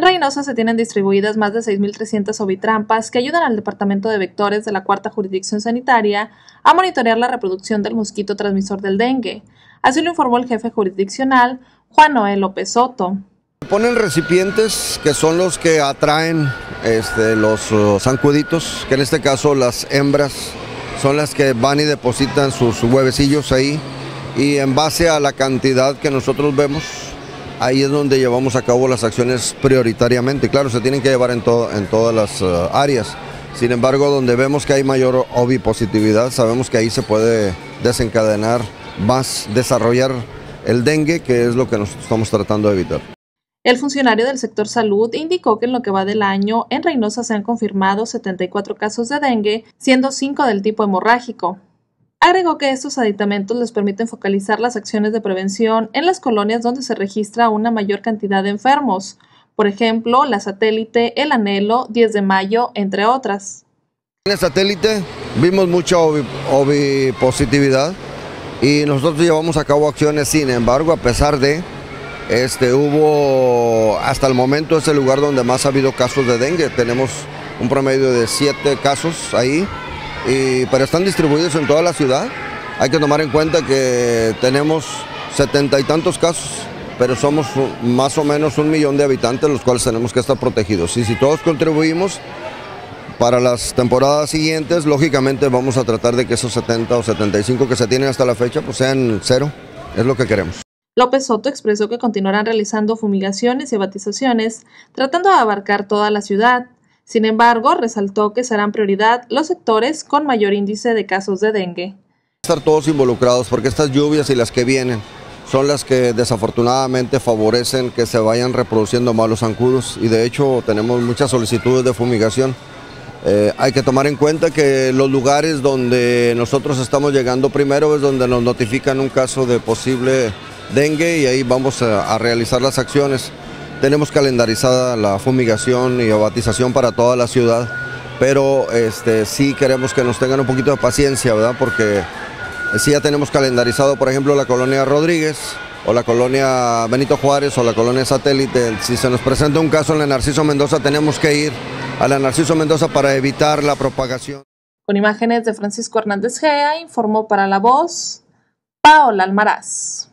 En Reynosa se tienen distribuidas más de 6.300 ovitrampas que ayudan al Departamento de Vectores de la Cuarta Jurisdicción Sanitaria a monitorear la reproducción del mosquito transmisor del dengue. Así lo informó el jefe jurisdiccional, Juan Noel López Soto. Ponen recipientes que son los que atraen los zancuditos, que en este caso las hembras son las que van y depositan sus huevecillos ahí, y en base a la cantidad que nosotros vemos, ahí es donde llevamos a cabo las acciones prioritariamente. Claro, se tienen que llevar en todas las áreas. Sin embargo, donde vemos que hay mayor ovipositividad, sabemos que ahí se puede desencadenar más, desarrollar el dengue, que es lo que nosotros estamos tratando de evitar. El funcionario del sector salud indicó que en lo que va del año, en Reynosa se han confirmado 74 casos de dengue, siendo 5 del tipo hemorrágico. Agregó que estos aditamentos les permiten focalizar las acciones de prevención en las colonias donde se registra una mayor cantidad de enfermos, por ejemplo, La Satélite, El Anhelo, 10 de Mayo, entre otras. En el Satélite vimos mucha ovipositividad y nosotros llevamos a cabo acciones. Sin embargo, a pesar de hubo, hasta el momento es el lugar donde más ha habido casos de dengue. Tenemos un promedio de 7 casos ahí, pero están distribuidos en toda la ciudad. Hay que tomar en cuenta que tenemos 70 y tantos casos, pero somos más o menos 1 millón de habitantes, los cuales tenemos que estar protegidos. Y si todos contribuimos, para las temporadas siguientes, lógicamente vamos a tratar de que esos 70 o 75 que se tienen hasta la fecha, pues sean 0, es lo que queremos. López Soto expresó que continuarán realizando fumigaciones y abatizaciones, tratando de abarcar toda la ciudad. Sin embargo, resaltó que serán prioridad los sectores con mayor índice de casos de dengue. Estar todos involucrados, porque estas lluvias y las que vienen son las que desafortunadamente favorecen que se vayan reproduciendo más los zancudos, y de hecho tenemos muchas solicitudes de fumigación. Hay que tomar en cuenta que los lugares donde nosotros estamos llegando primero es donde nos notifican un caso de posible dengue, y ahí vamos a realizar las acciones. Tenemos calendarizada la fumigación y abatización para toda la ciudad, pero sí queremos que nos tengan un poquito de paciencia, ¿verdad? Porque sí ya tenemos calendarizado, por ejemplo, la colonia Rodríguez, o la colonia Benito Juárez, o la colonia Satélite. Si se nos presenta un caso en la Narciso Mendoza, tenemos que ir a la Narciso Mendoza para evitar la propagación. Con imágenes de Francisco Hernández Gea, informó para La Voz, Paola Almaraz.